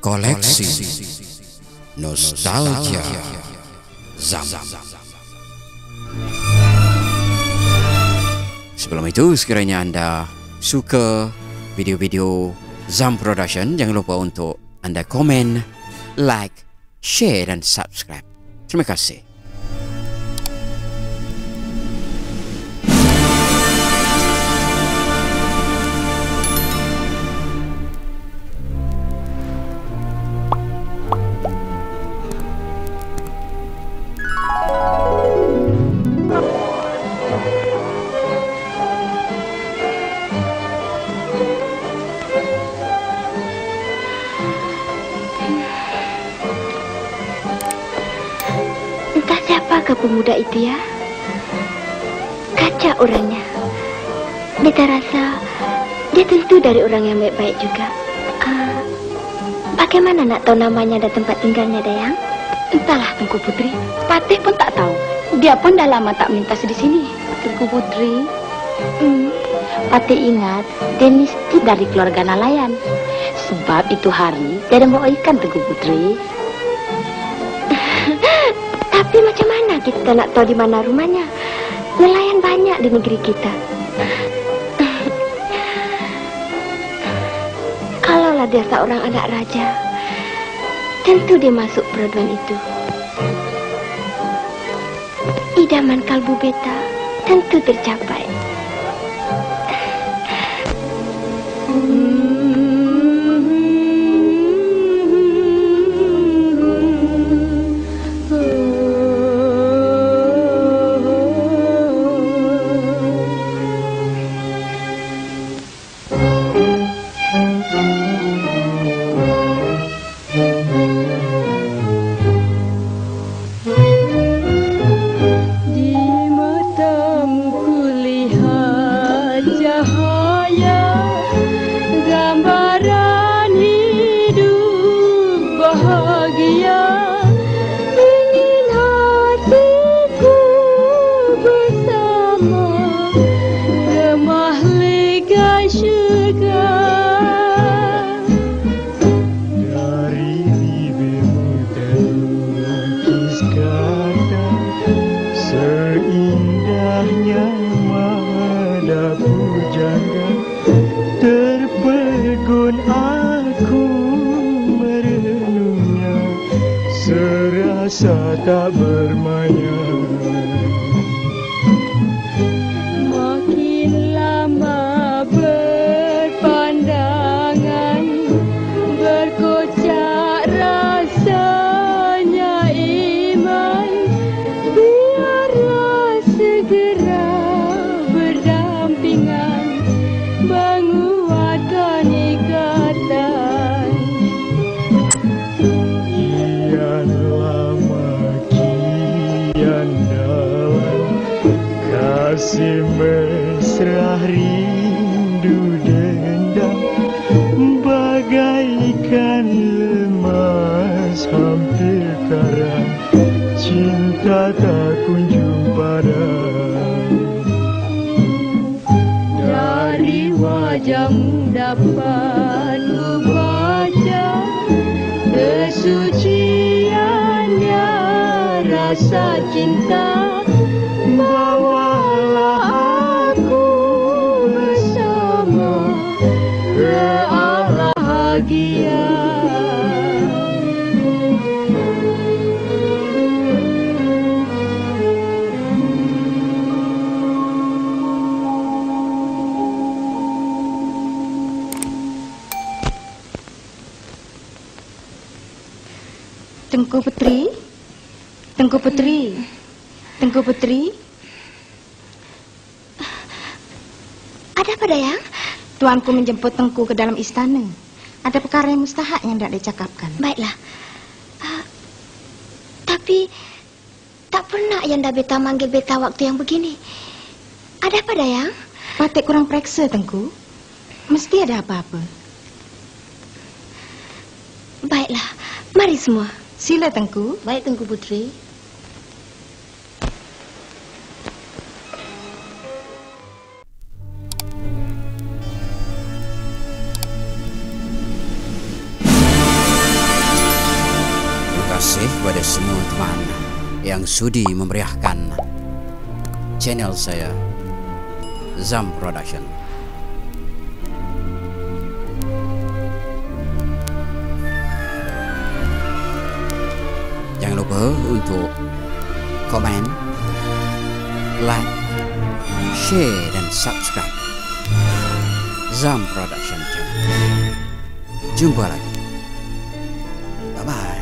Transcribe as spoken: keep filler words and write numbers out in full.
Koleksi Nostalgia Zam. Sebelum itu, sekiranya Anda suka video-video Zam Production, jangan lupa untuk Anda komen, like, share dan subscribe. Terima kasih. Siapakah pemuda itu ya? Kacak orangnya. Beta rasa dia tentu dari orang yang baik-baik juga. Uh, bagaimana nak tahu namanya dan tempat tinggalnya, Dayang? Entahlah, Tengku Putri. Patih pun tak tahu. Dia pun dah lama tak melintas di sini. Tengku Putri, hmm, Patih ingat dia mesti dari keluarga nelayan. Sebab itu hari dia ada bawa ikan, Tengku Putri. Tapi macam mana kita nak tahu di mana rumahnya? Nelayan banyak di negeri kita. Kalaulah dia seorang anak raja, tentu dia masuk peradaban itu. Idaman kalbu beta tentu tercapai. Terpegun aku merenungnya, serasa tak bermaya. Makin lama berpandangan, berkocak rasanya iman. Biarlah segera berdampingan, menguatkan ikatan. Kian lama kian dalam, kasih mesra rindu dendam, bagaikan lemas hampir karam, cinta tak kunjung padam. Dari wajahmu dapat ku baca kesuciannya rasa cinta. Bawalah aku bersama ke arah bahagia. Tengku Putri, Tengku Putri, Tengku Putri. Ada apa, Dayang? Tuanku menjemput Tengku ke dalam istana. Ada perkara yang mustahak yang tidak dicakapkan. Baiklah. Uh, tapi tak pernah Yanda beta manggil beta waktu yang begini. Ada apa, Dayang? Patik kurang periksa, Tengku. Mesti ada apa-apa. Baiklah, mari semua. Sila, Tengku. Baik, Tengku Putri. kasih kepada semua teman yang sudi memeriahkan channel saya, Zam Production. Jangan lupa untuk komen, like, share dan subscribe Zam Production channel. Jumpa lagi. Bye bye.